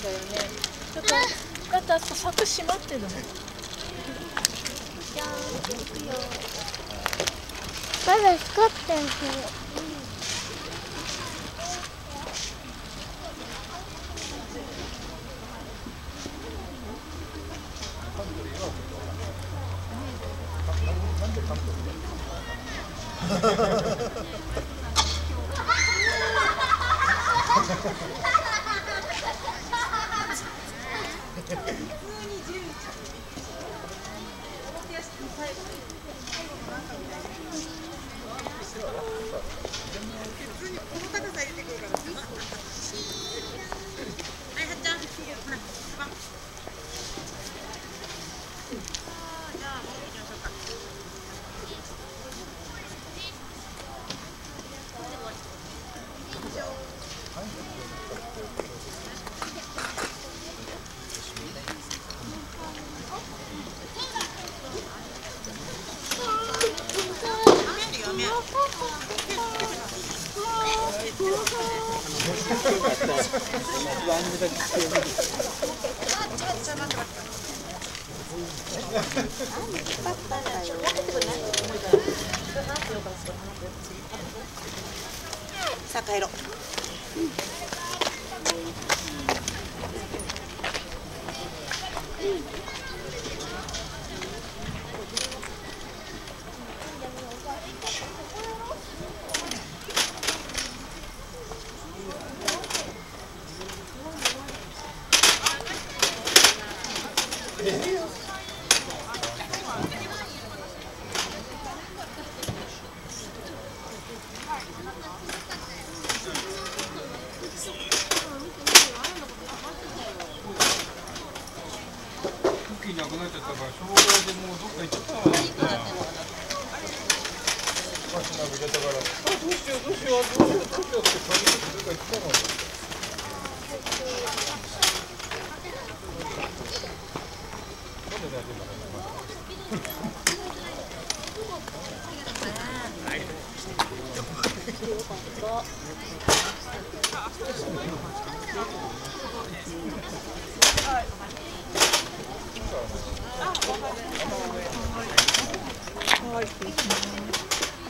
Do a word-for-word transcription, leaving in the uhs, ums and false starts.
だよね。だからだってあそこ柵閉まってるもん。じゃーん、行くよ。 まだ光ってる。 さあ帰ろう。 クッキーなくなっちゃったから、しょうがでもうどっか行っちゃったわ。おかしなくちゃったから、あ、どうしようどうしようどうしようどうしようって感じでどっか行ってたもん。なんで大丈夫かな。 はい。